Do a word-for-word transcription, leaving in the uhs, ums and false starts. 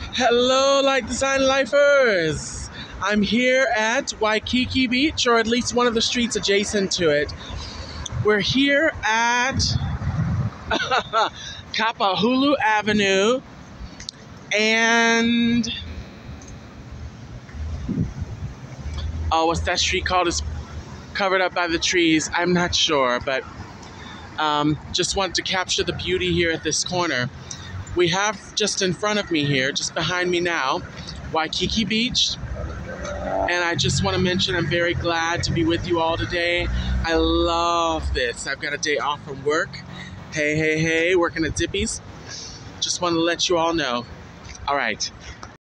Hello, Light Design Lifers! I'm here at Waikiki Beach, or at least one of the streets adjacent to it. We're here at Kapahulu Avenue, and oh, what's that street called? It's covered up by the trees. I'm not sure, but um, just wanted to capture the beauty here at this corner. We have just in front of me here, just behind me now, Waikiki Beach. And I just want to mention I'm very glad to be with you all today. I love this. I've got a day off from work. Hey, hey, hey, working at ZIPPYS. Just want to let you all know. All right.